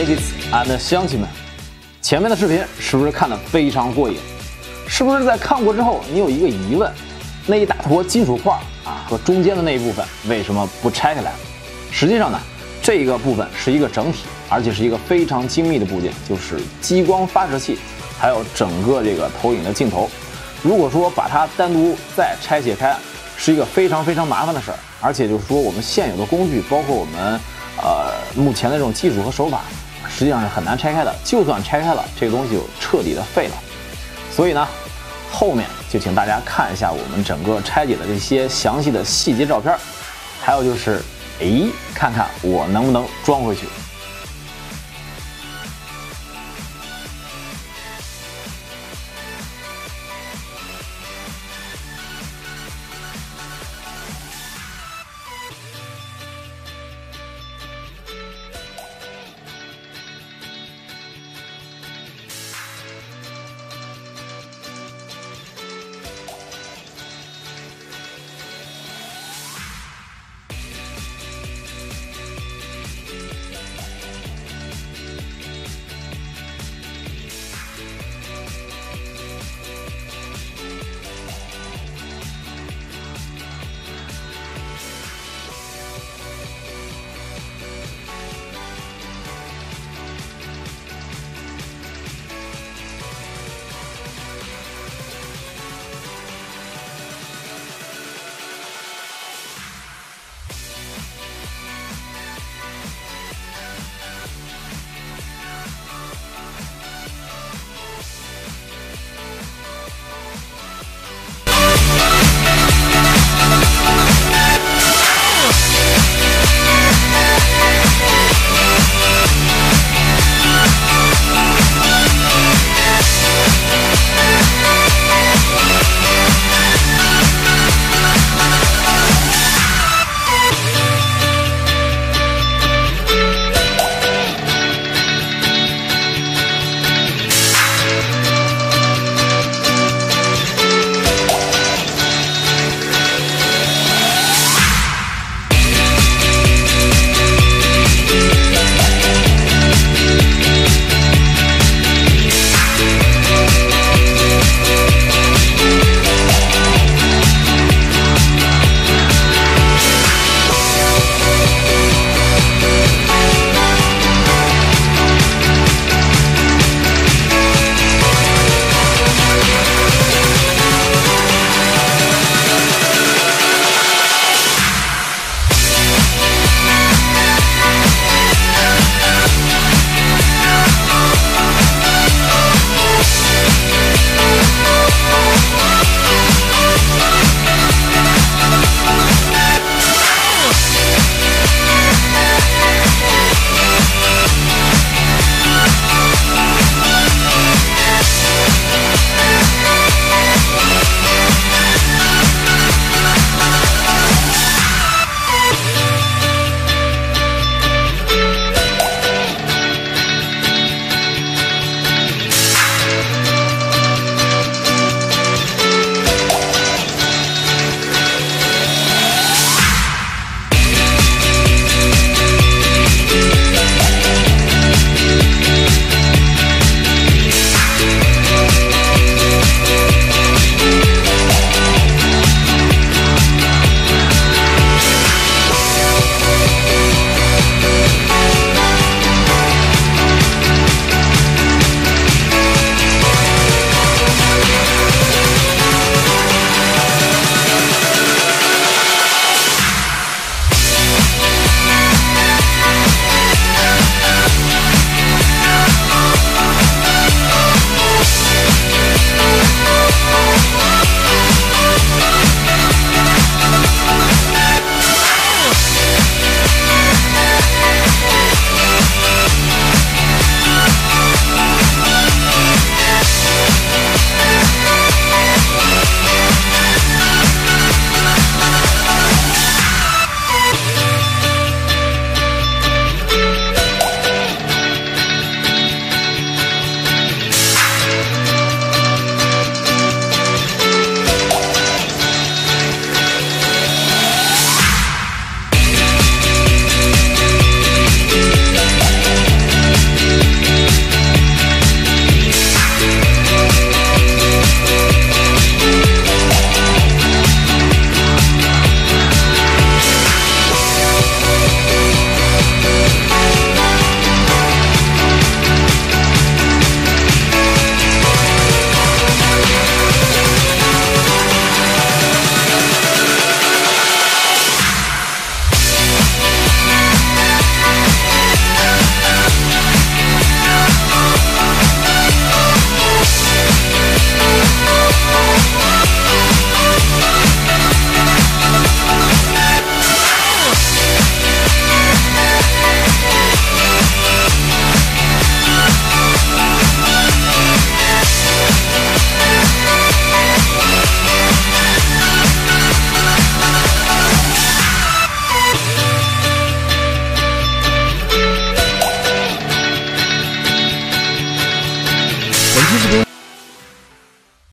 Ladies and 乡亲们，前面的视频是不是看得非常过瘾？是不是在看过之后，你有一个疑问：那一大坨金属块啊和中间的那一部分为什么不拆开来？实际上呢，这个部分是一个整体，而且是一个非常精密的部件，就是激光发射器，还有整个这个投影的镜头。如果说把它单独再拆解开，是一个非常麻烦的事儿，而且就是说我们现有的工具，包括我们目前的这种技术和手法，实际上是很难拆开的。就算拆开了，这个东西就彻底的废了。所以呢，后面就请大家看一下我们整个拆解的这些详细的细节照片，还有就是，看看我能不能装回去。